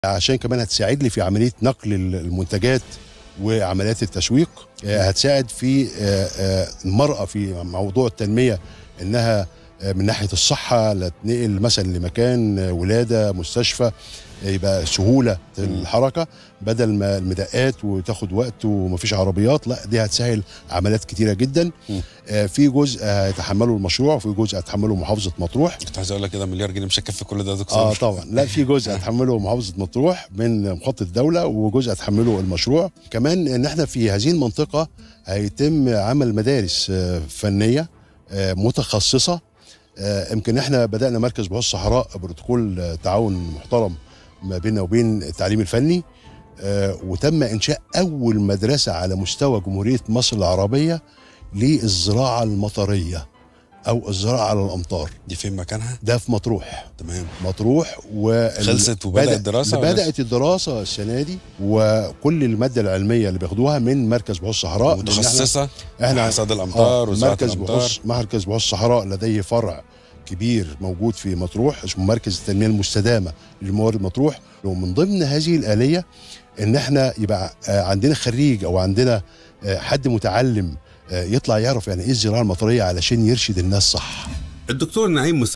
عشان كمان هتساعد لي في عملية نقل المنتجات وعمليات التسويق. هتساعد في المرأة في موضوع التنمية، انها من ناحية الصحة لا تنقل مثلا لمكان ولادة مستشفى، يبقى سهولة الحركة بدل ما المدقات وتاخد وقت ومفيش عربيات. لا، دي هتسهل عمليات كتيرة جدا. في جزء هيتحمله المشروع وفي جزء هيتحمله محافظة مطروح. كنت عايز اقول لك كده مليار جنيه مش هيكفي كل ده يا دكتور. طبعا لا، في جزء هتحمله محافظة مطروح من مخطط الدولة وجزء هتحمله المشروع. كمان ان احنا في هذه المنطقة هيتم عمل مدارس فنية متخصصة. يمكن احنا بدأنا مركز بحوث الصحراء بروتوكول تعاون محترم ما بيننا وبين التعليم الفني، وتم إنشاء أول مدرسة على مستوى جمهورية مصر العربية للزراعة المطرية أو الزراعة على الأمطار. دي فين مكانها؟ ده في مطروح. تمام. مطروح خلصت وبدأت الدراسة؟ بدأت الدراسة السنة دي، وكل المادة العلمية اللي بياخدوها من مركز بحوث الصحراء متخصصة احنا حصاد الأمطار وزراعة الأمطار. مركز بحوث الصحراء لديه فرع كبير موجود في مطروح اسمه مركز التنمية المستدامة للموارد مطروح. ومن ضمن هذه الآلية ان احنا يبقى عندنا خريج او عندنا حد متعلم يطلع يعرف يعني ايه الزراعة المطرية علشان يرشد الناس صح. الدكتور نعيم